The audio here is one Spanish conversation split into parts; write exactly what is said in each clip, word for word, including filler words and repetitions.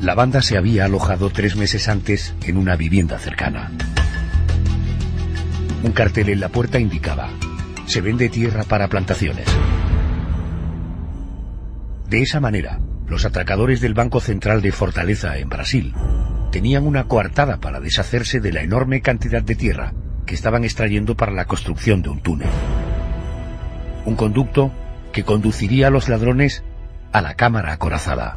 La banda se había alojado tres meses antes en una vivienda cercana. Un cartel en la puerta indicaba: se vende tierra para plantaciones. De esa manera, los atracadores del Banco Central de Fortaleza, en Brasil, tenían una coartada para deshacerse de la enorme cantidad de tierra que estaban extrayendo para la construcción de un túnel. Un conducto que conduciría a los ladrones a la cámara acorazada.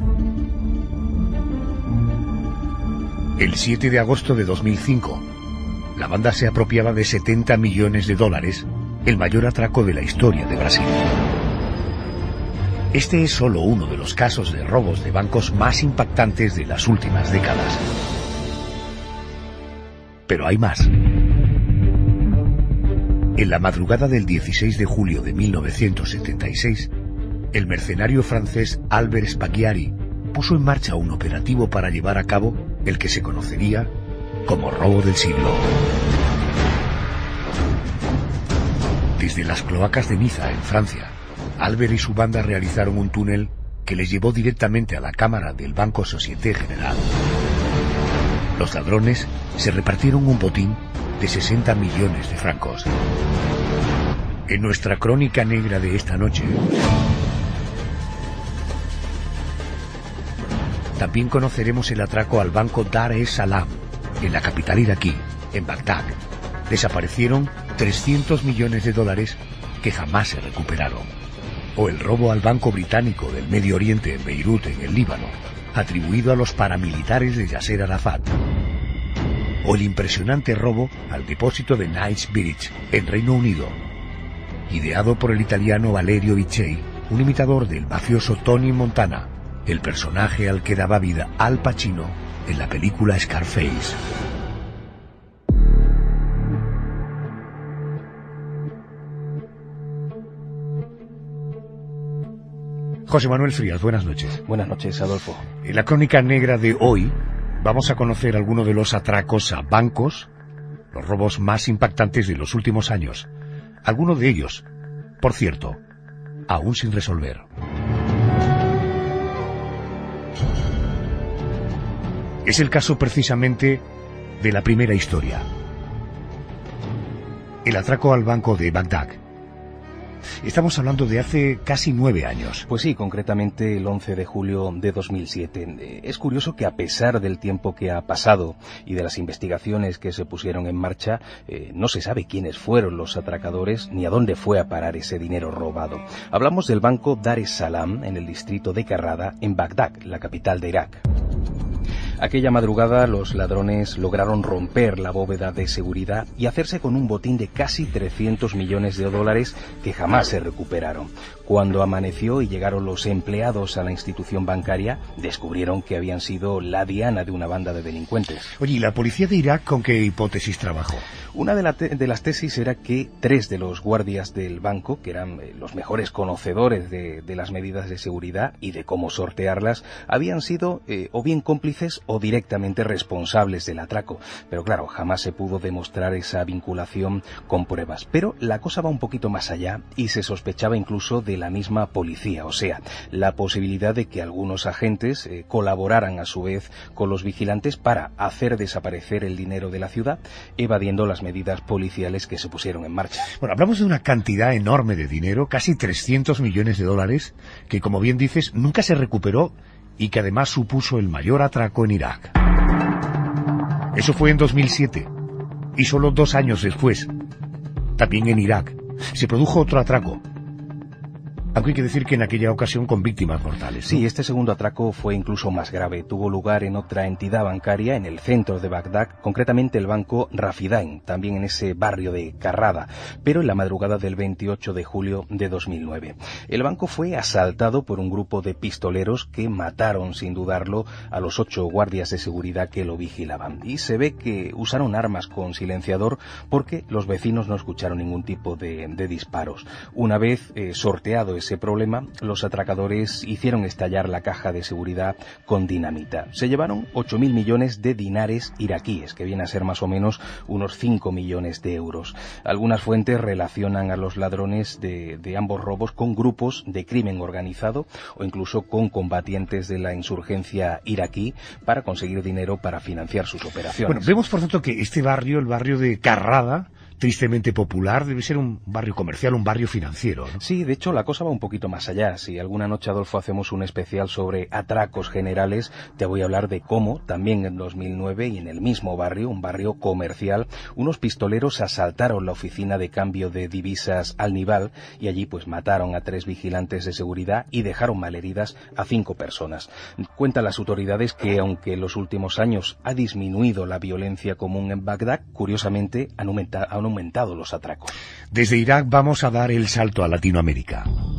El siete de agosto de dos mil cinco, la banda se apropiaba de setenta millones de dólares, el mayor atraco de la historia de Brasil. Este es solo uno de los casos de robos de bancos más impactantes de las últimas décadas. Pero hay más. En la madrugada del dieciséis de julio de mil novecientos setenta y seis, el mercenario francés Albert Spaghiari puso en marcha un operativo para llevar a cabo el que se conocería como robo del siglo. Desde las cloacas de Niza, en Francia, Albert y su banda realizaron un túnel que les llevó directamente a la cámara del Banco Société Générale. Los ladrones se repartieron un botín de sesenta millones de francos. En nuestra crónica negra de esta noche, también conoceremos el atraco al banco Dar es Salaam, en la capital iraquí, en Bagdad. Desaparecieron trescientos millones de dólares que jamás se recuperaron. O el robo al Banco Británico del Medio Oriente, en Beirut, en el Líbano, atribuido a los paramilitares de Yasser Arafat. O el impresionante robo al depósito de Knightsbridge, en Reino Unido, ideado por el italiano Valerio Viccei, un imitador del mafioso Tony Montana, el personaje al que daba vida Al Pacino en la película Scarface. José Manuel Frías, buenas noches. Buenas noches, Adolfo. En la crónica negra de hoy vamos a conocer algunos de los atracos a bancos, los robos más impactantes de los últimos años. Algunos de ellos, por cierto, aún sin resolver. Es el caso precisamente de la primera historia. El atraco al banco de Bagdad. Estamos hablando de hace casi nueve años. Pues sí, concretamente el once de julio de dos mil siete. Es curioso que a pesar del tiempo que ha pasado y de las investigaciones que se pusieron en marcha, eh, no se sabe quiénes fueron los atracadores ni a dónde fue a parar ese dinero robado. Hablamos del banco Dar es Salaam en el distrito de Karrada, en Bagdad, la capital de Irak. Aquella madrugada los ladrones lograron romper la bóveda de seguridad y hacerse con un botín de casi trescientos millones de dólares que jamás se recuperaron. Cuando amaneció y llegaron los empleados a la institución bancaria, descubrieron que habían sido la diana de una banda de delincuentes. Oye, ¿y la policía de Irak con qué hipótesis trabajó? Una de, la te de las tesis era que tres de los guardias del banco, que eran eh, los mejores conocedores de, de las medidas de seguridad y de cómo sortearlas, habían sido eh, o bien cómplices o directamente responsables del atraco. Pero claro, jamás se pudo demostrar esa vinculación con pruebas. Pero la cosa va un poquito más allá y se sospechaba incluso de la misma policía, o sea, la posibilidad de que algunos agentes eh, colaboraran a su vez con los vigilantes para hacer desaparecer el dinero de la ciudad, evadiendo las medidas policiales que se pusieron en marcha. Bueno, hablamos de una cantidad enorme de dinero, casi trescientos millones de dólares, que como bien dices, nunca se recuperó y que además supuso el mayor atraco en Irak. Eso fue en dos mil siete, y solo dos años después, también en Irak, se produjo otro atraco. Aunque hay que decir que en aquella ocasión con víctimas mortales, ¿no? Sí, este segundo atraco fue incluso más grave. Tuvo lugar en otra entidad bancaria en el centro de Bagdad, concretamente el banco Rafidain, también en ese barrio de Karrada, pero en la madrugada del veintiocho de julio de dos mil nueve. El banco fue asaltado por un grupo de pistoleros que mataron, sin dudarlo, a los ocho guardias de seguridad que lo vigilaban. Y se ve que usaron armas con silenciador porque los vecinos no escucharon ningún tipo de, de disparos. Una vez eh, sorteado ese problema, los atracadores hicieron estallar la caja de seguridad con dinamita. Se llevaron ocho mil millones de dinares iraquíes, que viene a ser más o menos unos cinco millones de euros. Algunas fuentes relacionan a los ladrones de, de ambos robos con grupos de crimen organizado o incluso con combatientes de la insurgencia iraquí para conseguir dinero para financiar sus operaciones. Bueno, vemos por tanto que este barrio, el barrio de Carrada, tristemente popular, debe ser un barrio comercial, un barrio financiero, ¿no? Sí, de hecho la cosa va un poquito más allá. Si alguna noche, Adolfo, hacemos un especial sobre atracos generales, te voy a hablar de cómo, también en dos mil nueve y en el mismo barrio, un barrio comercial, unos pistoleros asaltaron la oficina de cambio de divisas Alnival y allí pues mataron a tres vigilantes de seguridad y dejaron malheridas a cinco personas. Cuentan las autoridades que aunque en los últimos años ha disminuido la violencia común en Bagdad, curiosamente han aumentado, han aumentado los atracos. Desde Irak vamos a dar el salto a Latinoamérica.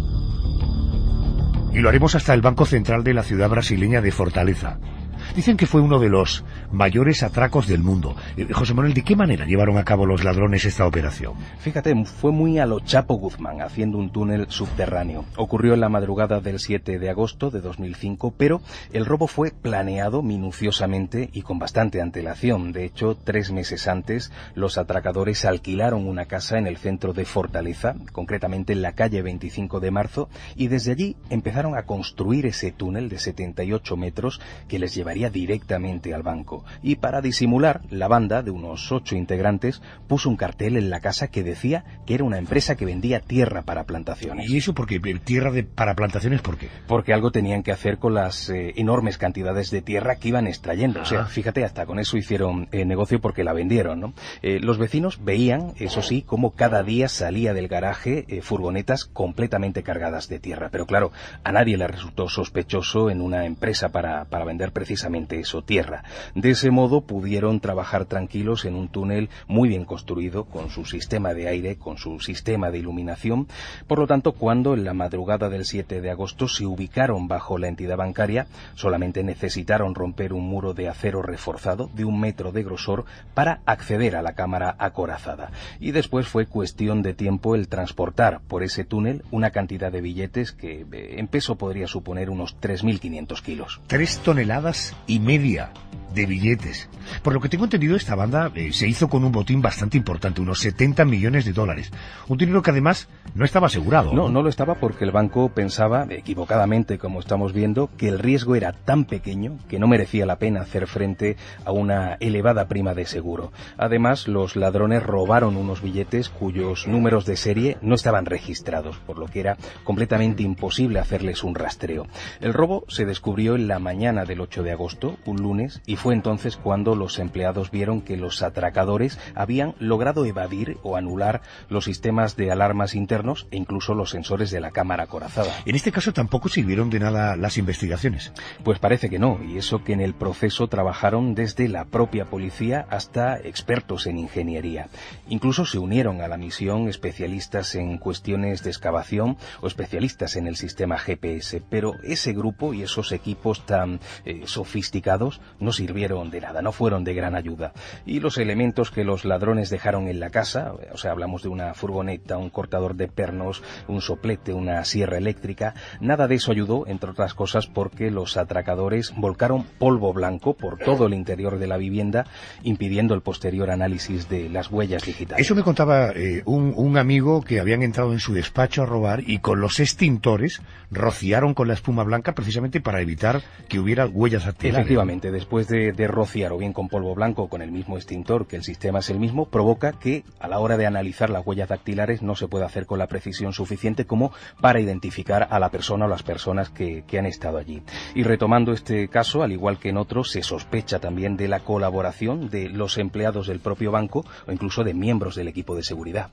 Y lo haremos hasta el Banco Central de la ciudad brasileña de Fortaleza. Dicen que fue uno de los mayores atracos del mundo. Eh, José Manuel, ¿de qué manera llevaron a cabo los ladrones esta operación? Fíjate, fue muy a lo Chapo Guzmán, haciendo un túnel subterráneo. Ocurrió en la madrugada del siete de agosto de dos mil cinco, pero el robo fue planeado minuciosamente y con bastante antelación. De hecho, tres meses antes, los atracadores alquilaron una casa en el centro de Fortaleza, concretamente en la calle veinticinco de marzo, y desde allí empezaron a construir ese túnel de setenta y ocho metros que les llevaría directamente al banco. Y para disimular, la banda de unos ocho integrantes puso un cartel en la casa que decía que era una empresa que vendía tierra para plantaciones. ¿Y eso por qué? ¿Tierra de, para plantaciones por qué? Porque algo tenían que hacer con las eh, enormes cantidades de tierra que iban extrayendo. Ah. O sea, fíjate, hasta con eso hicieron eh, negocio porque la vendieron, ¿no? Eh, los vecinos veían, eso sí, cómo cada día salía del garaje eh, furgonetas completamente cargadas de tierra. Pero claro, a nadie le resultó sospechoso en una empresa para, para vender precisamente eso, tierra. De ese modo pudieron trabajar tranquilos en un túnel muy bien construido, con su sistema de aire, con su sistema de iluminación. Por lo tanto, cuando en la madrugada del siete de agosto se ubicaron bajo la entidad bancaria, solamente necesitaron romper un muro de acero reforzado de un metro de grosor para acceder a la cámara acorazada. Y después fue cuestión de tiempo el transportar por ese túnel una cantidad de billetes que en peso podría suponer unos tres mil quinientos kilos. Tres toneladas y media de billetes. Por lo que tengo entendido, esta banda eh, se hizo con un botín bastante importante, unos setenta millones de dólares. Un dinero que además no estaba asegurado. No, no lo estaba porque el banco pensaba, equivocadamente como estamos viendo, que el riesgo era tan pequeño que no merecía la pena hacer frente a una elevada prima de seguro. Además, los ladrones robaron unos billetes cuyos números de serie no estaban registrados, por lo que era completamente imposible hacerles un rastreo. El robo se descubrió en la mañana del ocho de agosto, un lunes, y fue entonces cuando los empleados vieron que los atracadores habían logrado evadir o anular los sistemas de alarmas internos e incluso los sensores de la cámara acorazada. En este caso tampoco sirvieron de nada las investigaciones. Pues parece que no, y eso que en el proceso trabajaron desde la propia policía hasta expertos en ingeniería. Incluso se unieron a la misión especialistas en cuestiones de excavación o especialistas en el sistema G P S, pero ese grupo y esos equipos tan eh, sofisticados no sirvieron de nada, no fueron de gran ayuda. Y los elementos que los ladrones dejaron en la casa, o sea, hablamos de una furgoneta, un cortador de pernos, un soplete, una sierra eléctrica, nada de eso ayudó, entre otras cosas, porque los atracadores volcaron polvo blanco por todo el interior de la vivienda, impidiendo el posterior análisis de las huellas digitales. Eso me contaba eh, un, un amigo que habían entrado en su despacho a robar y con los extintores rociaron con la espuma blanca precisamente para evitar que hubiera huellas dactilares. Efectivamente, después de, de rociar o bien con polvo blanco o con el mismo extintor, que el sistema es el mismo, provoca que a la hora de analizar las huellas dactilares no se pueda hacer con la precisión suficiente como para identificar a la persona o las personas que, que han estado allí. Y retomando este caso, al igual que en otros, se sospecha también de la colaboración de los empleados del propio banco o incluso de miembros del equipo de seguridad.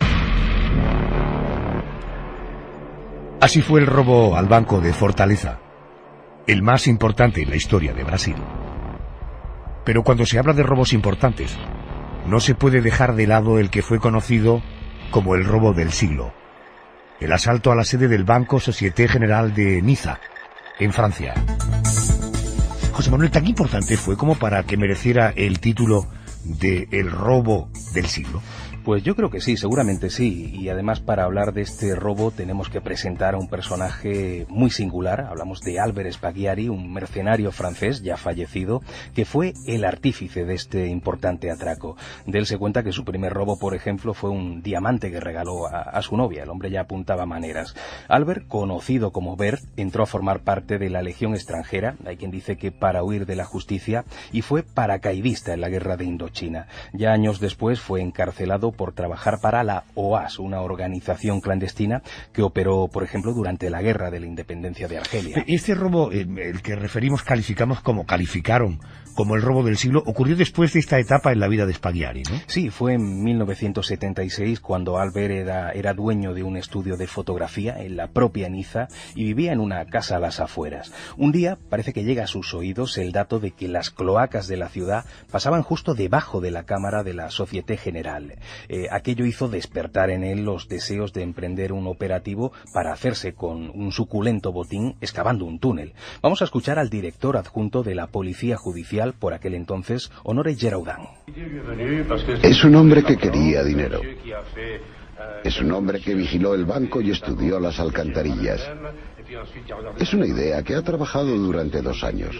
Así fue el robo al banco de Fortaleza, el más importante en la historia de Brasil. Pero cuando se habla de robos importantes, no se puede dejar de lado el que fue conocido como el robo del siglo, el asalto a la sede del Banco Société Générale de Niza, en Francia. José Manuel, tan importante fue como para que mereciera el título de el robo del siglo. Pues yo creo que sí, seguramente sí. Y además, para hablar de este robo tenemos que presentar a un personaje muy singular. Hablamos de Albert Spaghiari, un mercenario francés ya fallecido, que fue el artífice de este importante atraco. De él se cuenta que su primer robo, por ejemplo, fue un diamante que regaló a, a su novia. El hombre ya apuntaba maneras. Albert, conocido como Bert, entró a formar parte de la Legión extranjera, hay quien dice que para huir de la justicia, y fue paracaidista en la guerra de Indochina. Ya años después fue encarcelado por trabajar para la O A S, una organización clandestina que operó, por ejemplo, durante la guerra de la independencia de Argelia. Este robo, eh, el que referimos, calificamos como calificaron como el robo del siglo, ocurrió después de esta etapa en la vida de Spaghiari, ¿no? Sí, fue en mil novecientos setenta y seis cuando Albert era, era dueño de un estudio de fotografía en la propia Niza y vivía en una casa a las afueras. Un día parece que llega a sus oídos el dato de que las cloacas de la ciudad pasaban justo debajo de la cámara de la Société Générale. Eh, aquello hizo despertar en él los deseos de emprender un operativo para hacerse con un suculento botín excavando un túnel. Vamos a escuchar al director adjunto de la Policía Judicial por aquel entonces, Honoré Giraudin. Es un hombre que quería dinero. Es un hombre que vigiló el banco y estudió las alcantarillas. Es una idea que ha trabajado durante dos años.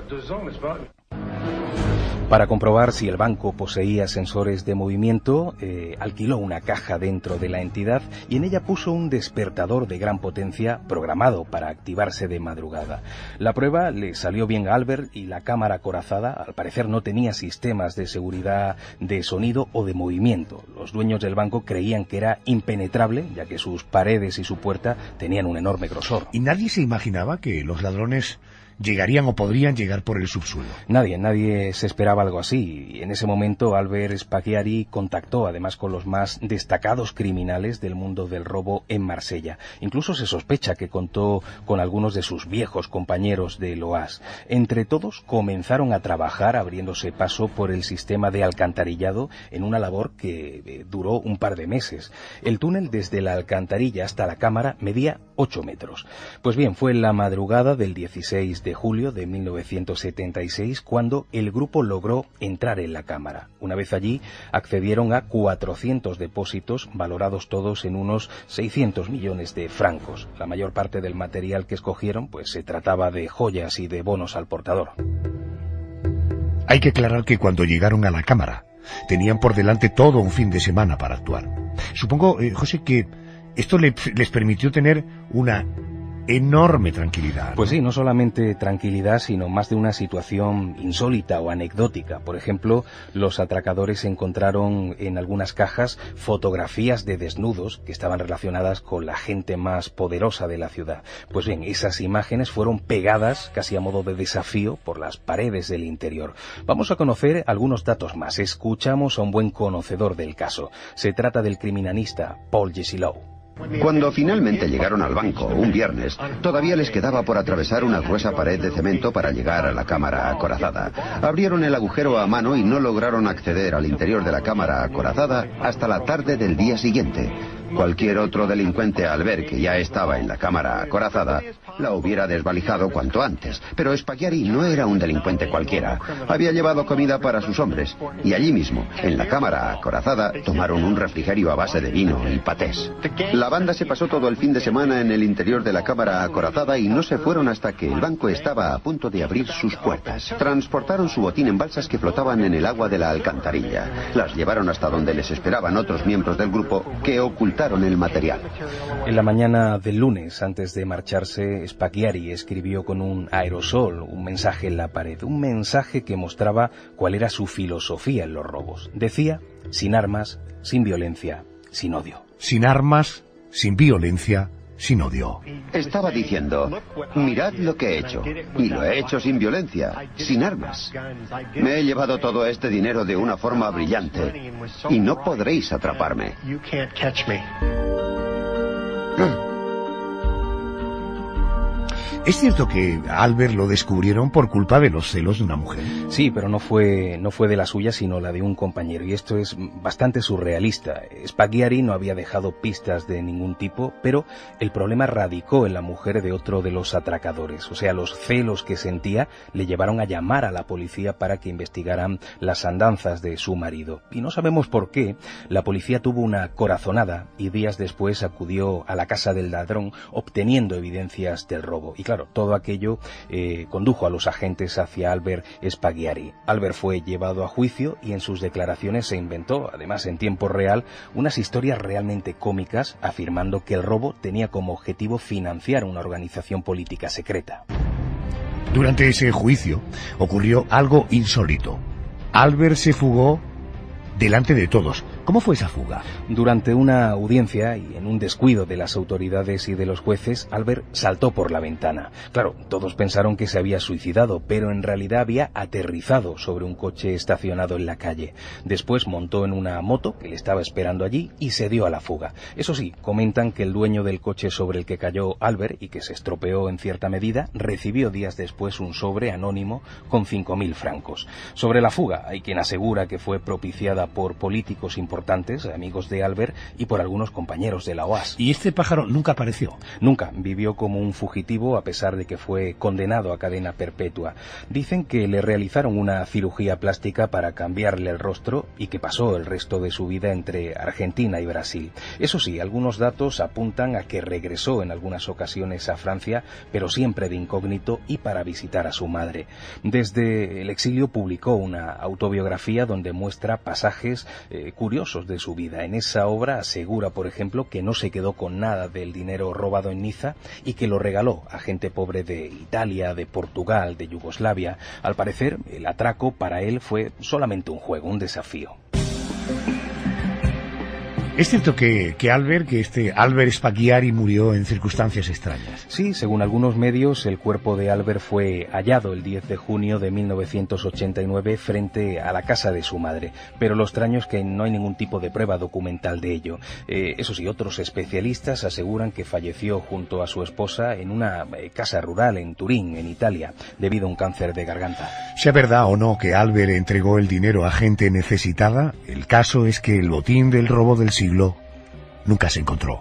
Para comprobar si el banco poseía sensores de movimiento, eh, alquiló una caja dentro de la entidad y en ella puso un despertador de gran potencia programado para activarse de madrugada. La prueba le salió bien a Albert y la cámara acorazada, al parecer, no tenía sistemas de seguridad de sonido o de movimiento. Los dueños del banco creían que era impenetrable, ya que sus paredes y su puerta tenían un enorme grosor. ¿Y nadie se imaginaba que los ladrones llegarían o podrían llegar por el subsuelo? Nadie, nadie se esperaba algo así. Y en ese momento Albert Spaghiari contactó además con los más destacados criminales del mundo del robo en Marsella. Incluso se sospecha que contó con algunos de sus viejos compañeros del O A S. Entre todos comenzaron a trabajar abriéndose paso por el sistema de alcantarillado en una labor que eh, duró un par de meses. El túnel desde la alcantarilla hasta la cámara medía ocho metros. Pues bien, fue en la madrugada del dieciséis de julio de mil novecientos setenta y seis cuando el grupo logró entrar en la cámara. Una vez allí, accedieron a cuatrocientos depósitos valorados todos en unos seiscientos millones de francos. La mayor parte del material que escogieron pues se trataba de joyas y de bonos al portador. Hay que aclarar que cuando llegaron a la cámara tenían por delante todo un fin de semana para actuar. Supongo, eh, José, que esto le, les permitió tener una enorme tranquilidad, ¿no? Pues sí, no solamente tranquilidad, sino más de una situación insólita o anecdótica. Por ejemplo, los atracadores encontraron en algunas cajas fotografías de desnudos que estaban relacionadas con la gente más poderosa de la ciudad. Pues bien, esas imágenes fueron pegadas casi a modo de desafío por las paredes del interior. Vamos a conocer algunos datos más. Escuchamos a un buen conocedor del caso. Se trata del criminalista Paul Gessilou. Cuando finalmente llegaron al banco, un viernes, todavía les quedaba por atravesar una gruesa pared de cemento para llegar a la cámara acorazada. Abrieron el agujero a mano y no lograron acceder al interior de la cámara acorazada hasta la tarde del día siguiente. Cualquier otro delincuente, al ver que ya estaba en la cámara acorazada, la hubiera desvalijado cuanto antes. Pero Spaghiari no era un delincuente cualquiera. Había llevado comida para sus hombres y allí mismo, en la cámara acorazada, tomaron un refrigerio a base de vino y patés. La banda se pasó todo el fin de semana en el interior de la cámara acorazada y no se fueron hasta que el banco estaba a punto de abrir sus puertas. Transportaron su botín en balsas que flotaban en el agua de la alcantarilla. Las llevaron hasta donde les esperaban otros miembros del grupo que ocultaron el material. En la mañana del lunes, antes de marcharse, Spaghiari escribió con un aerosol un mensaje en la pared, un mensaje que mostraba cuál era su filosofía en los robos. Decía, sin armas, sin violencia, sin odio. Sin armas, sin violencia, sin odio. Estaba diciendo, mirad lo que he hecho, y lo he hecho sin violencia, sin armas. Me he llevado todo este dinero de una forma brillante, y no podréis atraparme. Es cierto que a Albert lo descubrieron por culpa de los celos de una mujer. Sí, pero no fue, no fue de la suya, sino la de un compañero, y esto es bastante surrealista. Spaghiari no había dejado pistas de ningún tipo, pero el problema radicó en la mujer de otro de los atracadores. O sea, los celos que sentía le llevaron a llamar a la policía para que investigaran las andanzas de su marido. Y no sabemos por qué, la policía tuvo una corazonada y días después acudió a la casa del ladrón obteniendo evidencias del robo. Y claro, todo aquello eh, condujo a los agentes hacia Albert Spaghiari. Albert fue llevado a juicio y en sus declaraciones se inventó, además en tiempo real, unas historias realmente cómicas, afirmando que el robo tenía como objetivo financiar una organización política secreta. Durante ese juicio ocurrió algo insólito. Albert se fugó delante de todos. ¿Cómo fue esa fuga? Durante una audiencia y en un descuido de las autoridades y de los jueces, Albert saltó por la ventana. Claro, todos pensaron que se había suicidado, pero en realidad había aterrizado sobre un coche estacionado en la calle. Después montó en una moto que le estaba esperando allí y se dio a la fuga. Eso sí, comentan que el dueño del coche sobre el que cayó Albert y que se estropeó en cierta medida, recibió días después un sobre anónimo con cinco mil francos. Sobre la fuga, hay quien asegura que fue propiciada por políticos importantes, amigos de Albert, y por algunos compañeros de la O A S. ¿Y este pájaro nunca apareció? Nunca. Vivió como un fugitivo a pesar de que fue condenado a cadena perpetua. Dicen que le realizaron una cirugía plástica para cambiarle el rostro y que pasó el resto de su vida entre Argentina y Brasil. Eso sí, algunos datos apuntan a que regresó en algunas ocasiones a Francia, pero siempre de incógnito y para visitar a su madre. Desde el exilio publicó una autobiografía donde muestra pasajes eh, curiosos de su vida. En esa obra asegura, por ejemplo, que no se quedó con nada del dinero robado en Niza y que lo regaló a gente pobre de Italia, de Portugal, de Yugoslavia. Al parecer, el atraco para él fue solamente un juego, un desafío. ¿Es cierto que, que Albert, que este Albert Spaghiari murió en circunstancias extrañas? Sí, según algunos medios, el cuerpo de Albert fue hallado el diez de junio de mil novecientos ochenta y nueve frente a la casa de su madre, pero lo extraño es que no hay ningún tipo de prueba documental de ello. Eh, eso sí, otros especialistas aseguran que falleció junto a su esposa en una eh, casa rural en Turín, en Italia, debido a un cáncer de garganta. Sea verdad o no que Albert entregó el dinero a gente necesitada, el caso es que el botín del robo del siglo nunca se encontró.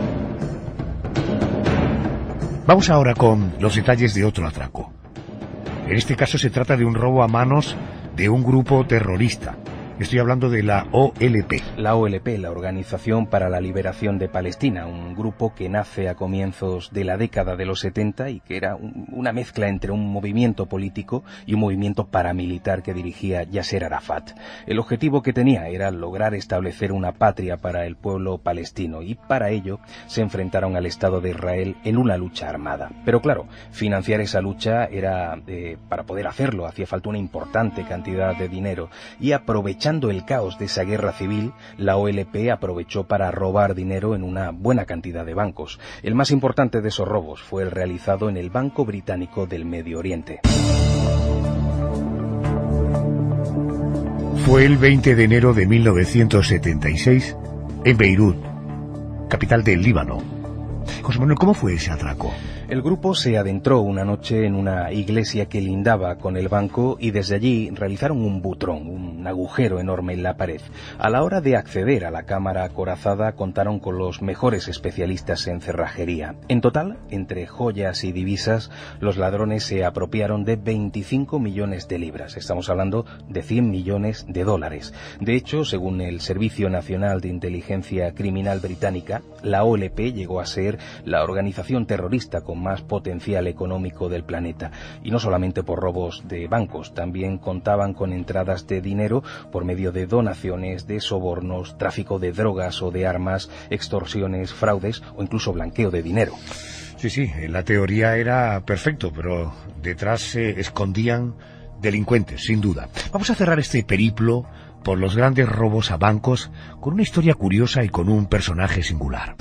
Vamos ahora con los detalles de otro atraco. En este caso se trata de un robo a manos de un grupo terrorista. Estoy hablando de la O L P. La O L P, la Organización para la Liberación de Palestina, un grupo que nace a comienzos de la década de los setenta y que era un, una mezcla entre un movimiento político y un movimiento paramilitar que dirigía Yasser Arafat. El objetivo que tenía era lograr establecer una patria para el pueblo palestino y para ello se enfrentaron al Estado de Israel en una lucha armada. Pero claro, financiar esa lucha era, eh, para poder hacerlo, hacía falta una importante cantidad de dinero y aprovechando el caos de esa guerra civil, la O L P aprovechó para robar dinero en una buena cantidad de bancos. El más importante de esos robos fue el realizado en el Banco Británico del Medio Oriente. Fue el veinte de enero de mil novecientos setenta y seis en Beirut, capital del Líbano. José Manuel, ¿cómo fue ese atraco? El grupo se adentró una noche en una iglesia que lindaba con el banco y desde allí realizaron un butrón, un agujero enorme en la pared. A la hora de acceder a la cámara acorazada contaron con los mejores especialistas en cerrajería. En total, entre joyas y divisas, los ladrones se apropiaron de veinticinco millones de libras. Estamos hablando de cien millones de dólares. De hecho, según el Servicio Nacional de Inteligencia Criminal Británica, la O L P llegó a ser la organización terrorista con más potencial económico del planeta. Y no solamente por robos de bancos, también contaban con entradas de dinero por medio de donaciones, de sobornos, tráfico de drogas o de armas, extorsiones, fraudes o incluso blanqueo de dinero. Sí, sí, la teoría era perfecto, pero detrás se escondían delincuentes, sin duda. Vamos a cerrar este periplo por los grandes robos a bancos con una historia curiosa y con un personaje singular.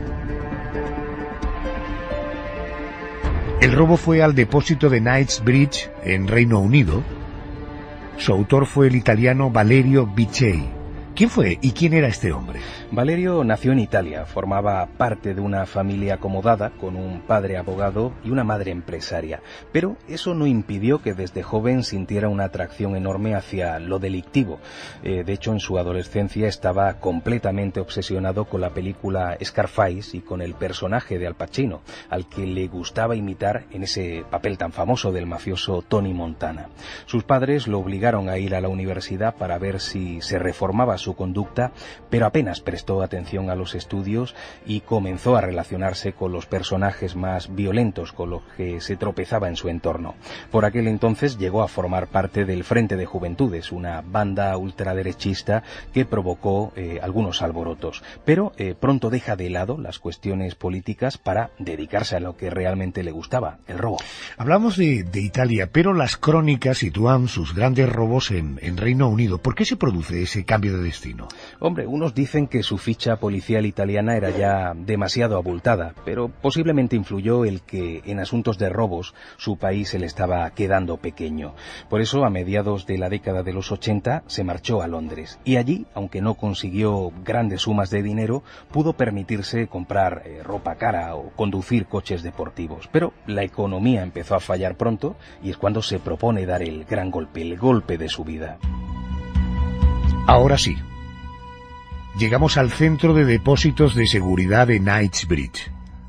El robo fue al depósito de Knightsbridge, en Reino Unido. Su autor fue el italiano Valerio Bicei, ¿Quién fue y quién era este hombre? Valerio nació en Italia, formaba parte de una familia acomodada con un padre abogado y una madre empresaria, pero eso no impidió que desde joven sintiera una atracción enorme hacia lo delictivo. Eh, de hecho, en su adolescencia estaba completamente obsesionado con la película Scarface y con el personaje de Al Pacino, al que le gustaba imitar en ese papel tan famoso del mafioso Tony Montana. Sus padres lo obligaron a ir a la universidad para ver si se reformaba su conducta, pero apenas prestó atención a los estudios y comenzó a relacionarse con los personajes más violentos con los que se tropezaba en su entorno. Por aquel entonces llegó a formar parte del Frente de Juventudes, una banda ultraderechista que provocó eh, algunos alborotos, pero eh, pronto deja de lado las cuestiones políticas para dedicarse a lo que realmente le gustaba, el robo. Hablamos de, de Italia, pero las crónicas sitúan sus grandes robos en, en Reino Unido. ¿Por qué se produce ese cambio de destino? Hombre, unos dicen que su ficha policial italiana era ya demasiado abultada, pero posiblemente influyó el que en asuntos de robos su país se le estaba quedando pequeño. Por eso, a mediados de la década de los ochenta, se marchó a Londres. Y allí, aunque no consiguió grandes sumas de dinero, pudo permitirse comprar eh, ropa cara o conducir coches deportivos. Pero la economía empezó a fallar pronto y es cuando se propone dar el gran golpe, el golpe de su vida. Ahora sí. Llegamos al centro de depósitos de seguridad de Knightsbridge.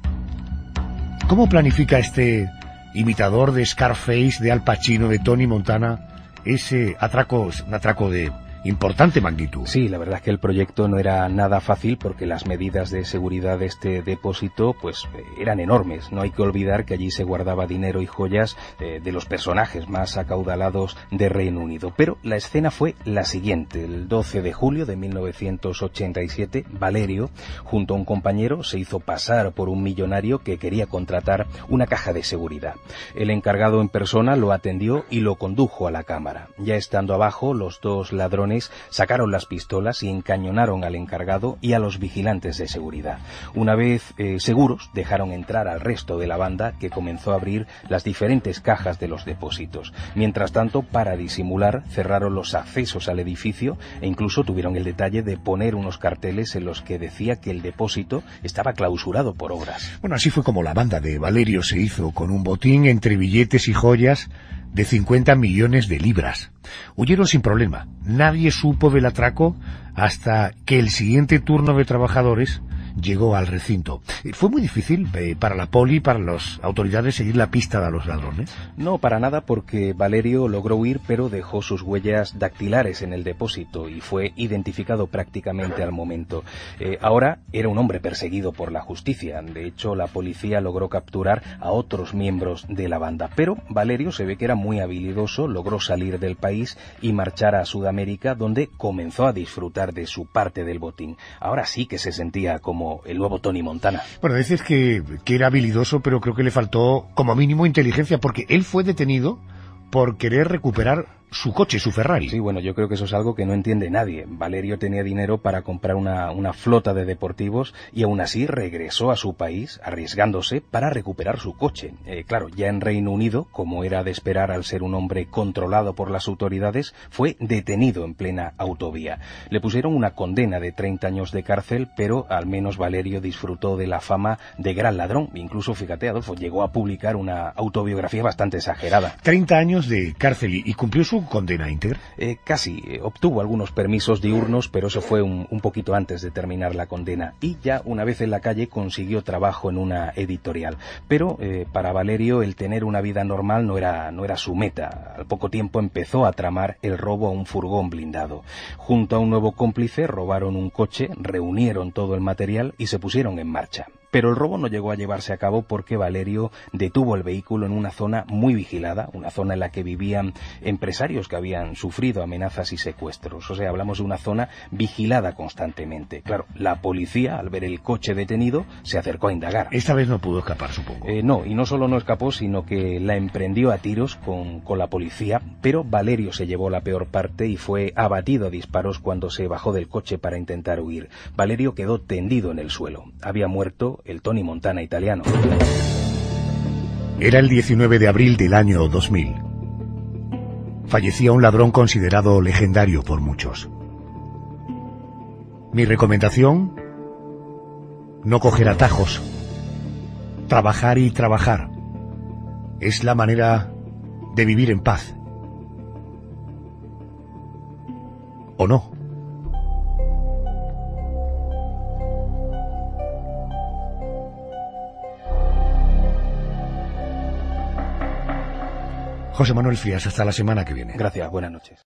¿Cómo planifica este imitador de Scarface, de Al Pacino, de Tony Montana, ese atraco, un atraco de importante magnitud? Sí, la verdad es que el proyecto no era nada fácil porque las medidas de seguridad de este depósito pues eran enormes. No hay que olvidar que allí se guardaba dinero y joyas eh, de los personajes más acaudalados de Reino Unido. Pero la escena fue la siguiente. El doce de julio de mil novecientos ochenta y siete, Valerio, junto a un compañero, se hizo pasar por un millonario que quería contratar una caja de seguridad. El encargado en persona lo atendió y lo condujo a la cámara. Ya estando abajo, los dos ladrones sacaron las pistolas y encañonaron al encargado y a los vigilantes de seguridad. Una vez eh, seguros, dejaron entrar al resto de la banda, que comenzó a abrir las diferentes cajas de los depósitos. Mientras tanto, para disimular, cerraron los accesos al edificio e incluso tuvieron el detalle de poner unos carteles en los que decía que el depósito estaba clausurado por obras. Bueno, así fue como la banda de Valerio se hizo con un botín entre billetes y joyas de cincuenta millones de libras. Huyeron sin problema. Nadie supo del atraco hasta que el siguiente turno de trabajadores llegó al recinto. ¿Fue muy difícil eh, para la poli, para las autoridades, seguir la pista de los ladrones? No, para nada, porque Valerio logró huir, pero dejó sus huellas dactilares en el depósito y fue identificado prácticamente al momento. Eh, ahora era un hombre perseguido por la justicia. De hecho, la policía logró capturar a otros miembros de la banda. Pero Valerio se ve que era muy habilidoso, logró salir del país y marchar a Sudamérica, donde comenzó a disfrutar de su parte del botín. Ahora sí que se sentía como el nuevo Tony Montana. Bueno, dices que, que era habilidoso, pero creo que le faltó como mínimo inteligencia, porque él fue detenido por querer recuperar su coche, su Ferrari. Sí, bueno, yo creo que eso es algo que no entiende nadie. Valerio tenía dinero para comprar una, una flota de deportivos y aún así regresó a su país arriesgándose para recuperar su coche. Eh, claro, ya en Reino Unido, como era de esperar al ser un hombre controlado por las autoridades, fue detenido en plena autovía. Le pusieron una condena de treinta años de cárcel, pero al menos Valerio disfrutó de la fama de gran ladrón. Incluso, fíjate, Adolfo, llegó a publicar una autobiografía bastante exagerada. treinta años de cárcel y cumplió su condena íntegra. Eh, casi, eh, obtuvo algunos permisos diurnos, pero eso fue un, un poquito antes de terminar la condena. Y ya una vez en la calle consiguió trabajo en una editorial. Pero eh, para Valerio el tener una vida normal no era, no era su meta. Al poco tiempo empezó a tramar el robo a un furgón blindado. Junto a un nuevo cómplice robaron un coche, reunieron todo el material y se pusieron en marcha. Pero el robo no llegó a llevarse a cabo porque Valerio detuvo el vehículo en una zona muy vigilada, una zona en la que vivían empresarios que habían sufrido amenazas y secuestros. O sea, hablamos de una zona vigilada constantemente. Claro, la policía, al ver el coche detenido, se acercó a indagar. Esta vez no pudo escapar, supongo. Eh, no, y no solo no escapó, sino que la emprendió a tiros con, con la policía, pero Valerio se llevó la peor parte y fue abatido a disparos cuando se bajó del coche para intentar huir. Valerio quedó tendido en el suelo. Había muerto el Tony Montana italiano. Era el diecinueve de abril del año dos mil. Fallecía un ladrón considerado legendario por muchos. Mi recomendación: no coger atajos. Trabajar y trabajar. Es la manera de vivir en paz. ¿O no? José Manuel Frías, hasta la semana que viene. Gracias, buenas noches.